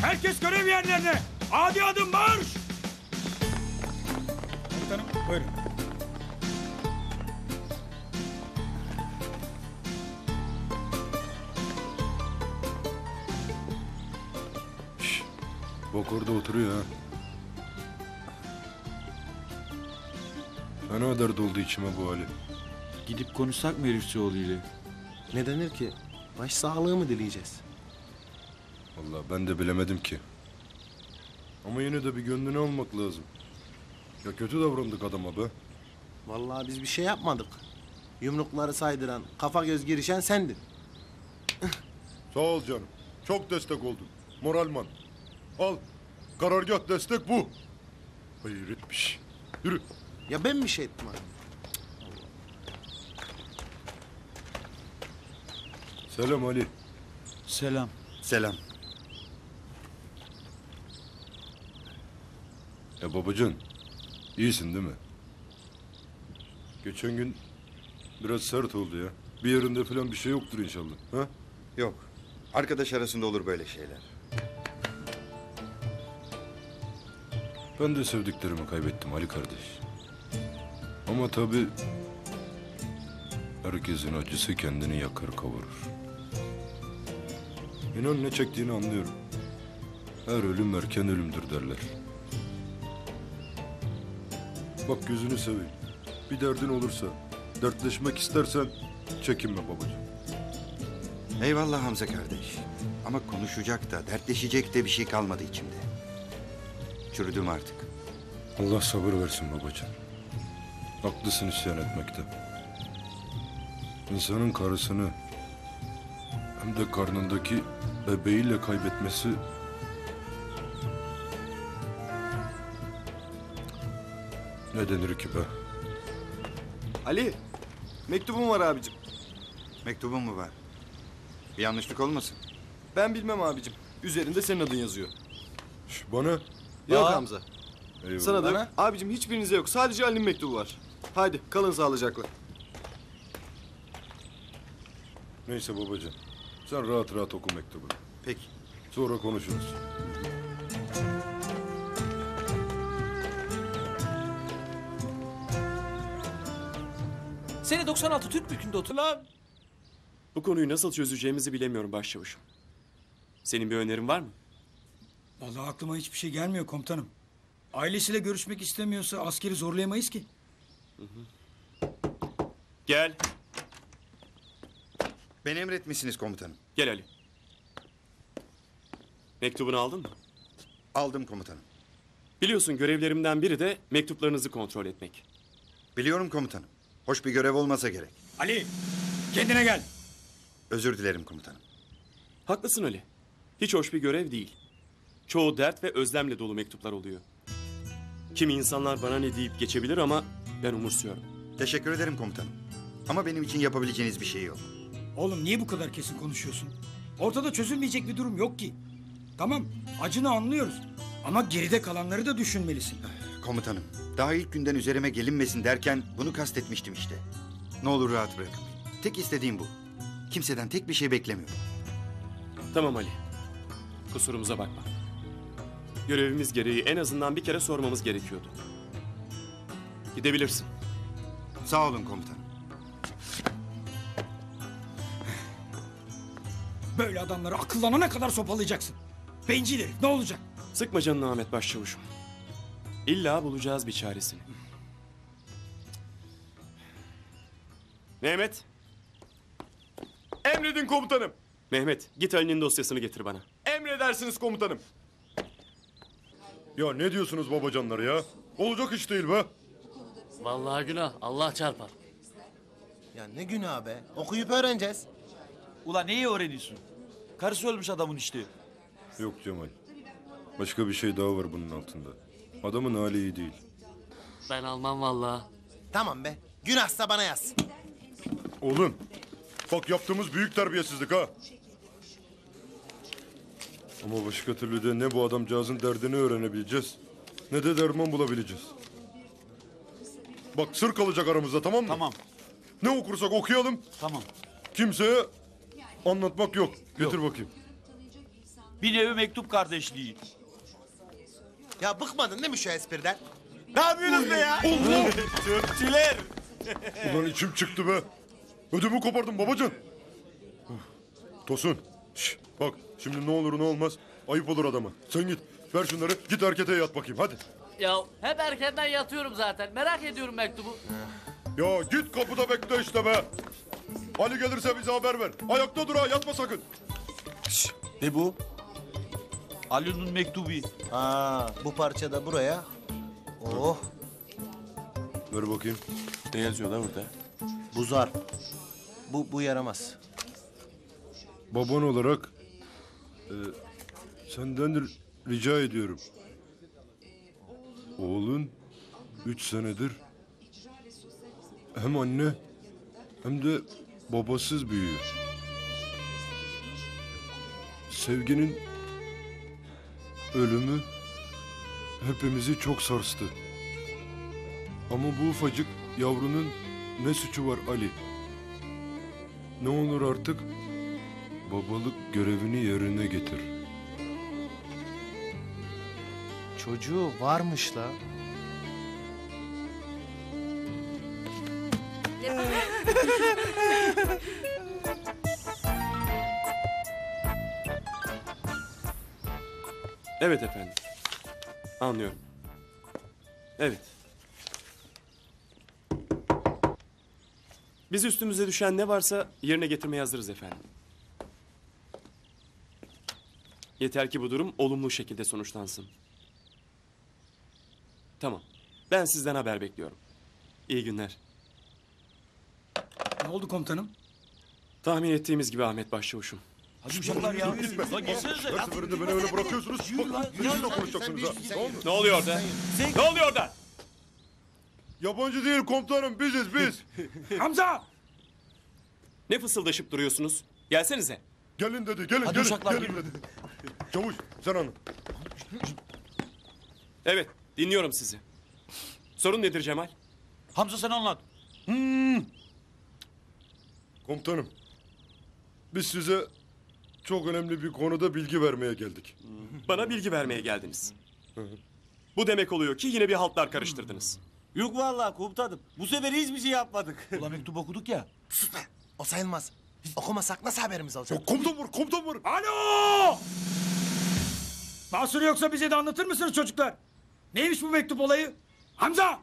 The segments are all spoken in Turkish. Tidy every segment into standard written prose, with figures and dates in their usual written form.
Herkes görev yerlerine. Adi adım marş. Komutanım buyurun. Bak orada oturuyor ha. Fena dert oldu içime bu hali. Gidip konuşsak mı Herifçioğlu ile? Ne denir ki? Baş sağlığı mı dileyeceğiz? Vallahi ben de bilemedim ki. Ama yine de bir gönlünü almak lazım. Ya kötü davrandık adama be. Vallahi biz bir şey yapmadık. Yumrukları saydıran, kafa göz girişen sendin. Sağ ol canım. Çok destek oldun. Moralman. Al. Karargah destek bu. Hayret bir şey. Yürü. Ya ben bir şey ettim abi. Selam Ali. Selam. Selam. Ya babacan, iyisin değil mi? Geçen gün biraz sert oldu ya. Bir yerinde falan bir şey yoktur inşallah. Ha? Yok. Arkadaş arasında olur böyle şeyler. Ben de sevdiklerimi kaybettim Ali kardeş. Ama tabii herkesin acısı kendini yakar kavurur. İnan ne çektiğini anlıyorum. Her ölüm erken ölümdür derler. Bak gözünü seveyim. Bir derdin olursa, dertleşmek istersen çekinme babacığım. Eyvallah Hamza kardeş. Ama konuşacak da, dertleşecek de bir şey kalmadı içimde. Çürüdüm artık. Allah sabır versin babacığım. Haklısın isyan etmekte. İnsanın karısını hem de karnındaki bebeğiyle kaybetmesi ne denir ki be? Ali, mektubum var abicim. Mektubun mu var? Bir yanlışlık olmasın? Ben bilmem abicim. Üzerinde senin adın yazıyor. Bana? Yok Hamza. Eyvallah. Sana da yok. Abicim hiçbirinize yok. Sadece Ali'nin mektubu var. Haydi kalın sağlıcakla. Neyse babacığım. Sen rahat rahat oku mektubunu. Peki. Sonra konuşuruz. Sene 96 Türk Bükü'nde otur. Lan! Bu konuyu nasıl çözeceğimizi bilemiyorum başçavuşum. Senin bir önerin var mı? Vallahi aklıma hiçbir şey gelmiyor komutanım. Ailesiyle görüşmek istemiyorsa askeri zorlayamayız ki. Gel. Beni emretmişsiniz komutanım. Gel Ali. Mektubunu aldın mı? Aldım komutanım. Biliyorsun görevlerimden biri de mektuplarınızı kontrol etmek. Biliyorum komutanım. Hoş bir görev olmasa gerek. Ali kendine gel. Özür dilerim komutanım. Haklısın Ali. Hiç hoş bir görev değil. Çoğu dert ve özlemle dolu mektuplar oluyor. Kimi insanlar bana ne deyip geçebilir ama ben umursuyorum. Teşekkür ederim komutanım. Ama benim için yapabileceğiniz bir şey yok. Oğlum niye bu kadar kesin konuşuyorsun? Ortada çözülmeyecek bir durum yok ki. Tamam acını anlıyoruz. Ama geride kalanları da düşünmelisin. Komutanım, daha ilk günden üzerime gelinmesin derken bunu kastetmiştim işte. Ne olur rahat bırakın beni. Tek istediğim bu. Kimseden tek bir şey beklemiyorum. Tamam Ali. Kusurumuza bakma. Görevimiz gereği en azından bir kere sormamız gerekiyordu. Gidebilirsin. Sağ olun komutanım. Böyle adamları akıllanana kadar sopalayacaksın. Bencil herif ne olacak? Sıkma canını Ahmet Başçavuşum. İlla bulacağız bir çaresini. Mehmet. Emredin komutanım. Mehmet git Ali'nin dosyasını getir bana. Emredersiniz komutanım. Ya ne diyorsunuz babacanlar ya? Olacak iş değil be. Vallahi günah. Allah çarpar. Ya ne günah be. Okuyup öğreneceğiz. Ulan neyi öğreniyorsun? Karısı ölmüş adamın işte. Yok Cemal. Başka bir şey daha var bunun altında. Adamın hali iyi değil. Ben almam vallahi. Tamam be. Günahsa bana yaz. Oğlum. Bak yaptığımız büyük terbiyesizlik ha. Ama başka türlü de ne bu adamcağızın derdini öğrenebileceğiz, ne de derman bulabileceğiz. Bak sır kalacak aramızda, tamam mı? Tamam. Ne okursak okuyalım. Tamam. Kimseye anlatmak yok. Getir bakayım. Bir nevi mektup kardeşliği. Ya bıkmadın değil mi şu espriden? Ne yapıyorsunuz be ya? Türkçüler. Ulan içim çıktı be. Ödümü kopardım babacan. Uf. Tosun. Şş, bak şimdi ne olur ne olmaz. Ayıp olur adama. Sen git. Ver şunları. Git erkete yat bakayım hadi. Ya hep erkenden yatıyorum zaten. Merak ediyorum mektubu. Ya git kapıda bekle işte be. Ali gelirse bize haber ver. Ayakta dur ha yatma sakın. Ne bu? Ali'nin mektubu. Ha, bu parça da buraya. Oh, Ver bakayım. Ne yazıyor da burada? bu zar. Bu yaramaz. Baban olarak senden rica ediyorum. Oğlun 3 senedir hem anne hem de babasız büyüyor. Sevginin ölümü hepimizi çok sarstı. Ama bu ufacık yavrunun ne suçu var Ali? Ne olur artık babalık görevini yerine getir. Çocuğu varmış la. Evet efendim. Anlıyorum. Evet. Biz üstümüze düşen ne varsa yerine getirmeye hazırız efendim. Yeter ki bu durum olumlu şekilde sonuçlansın. Tamam. Ben sizden haber bekliyorum. İyi günler. Ne oldu komutanım? Tahmin ettiğimiz gibi Ahmet Başçavuş'um. Hadi uşaklar ya. Lan gitsenize. Her seferinde beni öyle bırakıyorsunuz. Bak yüzüne konuşacaksınız ha. Tamam mı? Ne oluyor orada? Ne oluyor orada? Yabancı değil komutanım biziz biz. Hamza! Ne fısıldaşıp duruyorsunuz? Gelsenize. Gelin dedi gelin Hadi gelin. uşaklar, Gelin gelin. dedi. Çavuş sen anlat. Evet, dinliyorum sizi. Sorun nedir Cemal? Hamza sen anlat. Komutanım. Biz size çok önemli bir konuda bilgi vermeye geldik. Bana bilgi vermeye geldiniz. Bu demek oluyor ki yine bir haltlar karıştırdınız. Yok vallahi komutanım. Bu sefer hiçbir şey yapmadık. Ulan mektup okuduk ya. Sus be. O sayılmaz. Okumasak nasıl haberimiz olacak? Ya komutan var komutan var. Alo! Mahsuru yoksa bize de anlatır mısınız çocuklar? Neymiş bu mektup olayı? Hamza!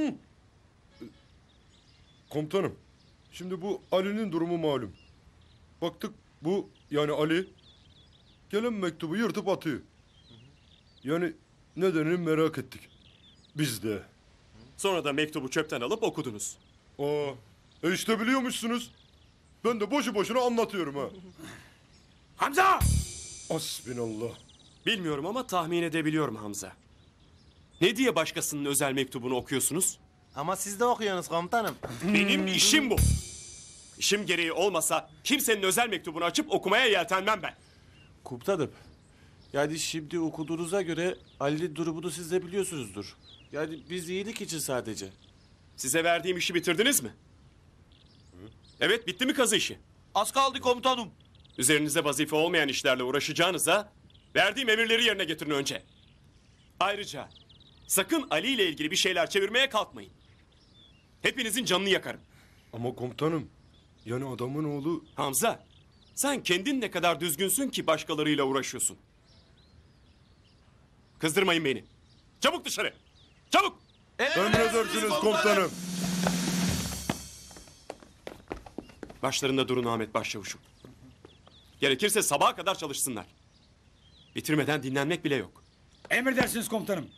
Komutanım. Şimdi bu Ali'nin durumu malum. Baktık bu yani Ali gelen mektubu yırtıp atıyor. Yani nedenini merak ettik. Biz de. Sonra da mektubu çöpten alıp okudunuz. Aa, işte biliyormuşsunuz. Ben de boşu boşuna anlatıyorum ha. Hamza! Hasbinallah. Bilmiyorum ama tahmin edebiliyorum Hamza. Ne diye başkasının özel mektubunu okuyorsunuz? Ama siz de okuyorsunuz komutanım. Benim işim bu. İşim gereği olmasa kimsenin özel mektubunu açıp okumaya yeltenmem ben. Komutanım. Yani şimdi okuduğunuza göre Ali'nin durumunu siz de biliyorsunuzdur. Yani biz iyilik için sadece. Size verdiğim işi bitirdiniz mi? Evet, bitti mi kazı işi? Az kaldı komutanım. Üzerinize vazife olmayan işlerle uğraşacağınıza verdiğim emirleri yerine getirin önce. Ayrıca sakın Ali ile ilgili bir şeyler çevirmeye kalkmayın. Hepinizin canını yakarım. Ama komutanım yani adamın oğlu Hamza, sen kendin ne kadar düzgünsün ki başkalarıyla uğraşıyorsun. Kızdırmayın beni. Çabuk dışarı. Çabuk. emredersiniz komutanım. Başlarında durun Ahmet Başçavuşum. Gerekirse sabaha kadar çalışsınlar. Bitirmeden dinlenmek bile yok. Emredersiniz komutanım.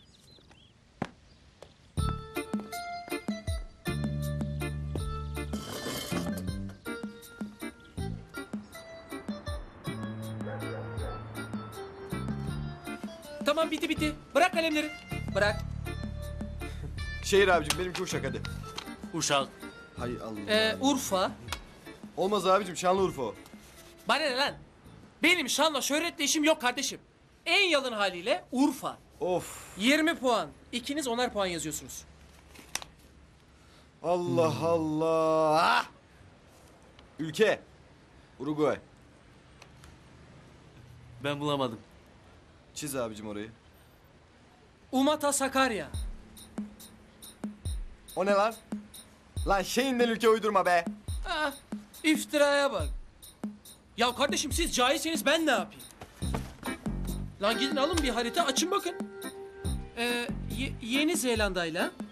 Tamam bitti. Bırak kalemleri. Bırak. Şehir abicim benimki Uşak hadi. Uşak. Hay Allah. Urfa. Olmaz abicim Şanlıurfa o. Bana ne lan? Benim şanla şöhretle işim yok kardeşim. En yalın haliyle Urfa. Of. 20 puan. İkiniz 10'ar puan yazıyorsunuz. Allah Allah. Ülke. Uruguay. Ben bulamadım. Çiz abicim orayı. Umata Sakarya. O ne lan? Lan şeyinden ülke uydurma be. Ah, iftiraya bak. Ya kardeşim siz cahilseniz ben ne yapayım? Lan gidin alın bir harita açın bakın. Yeni Zelanda'yla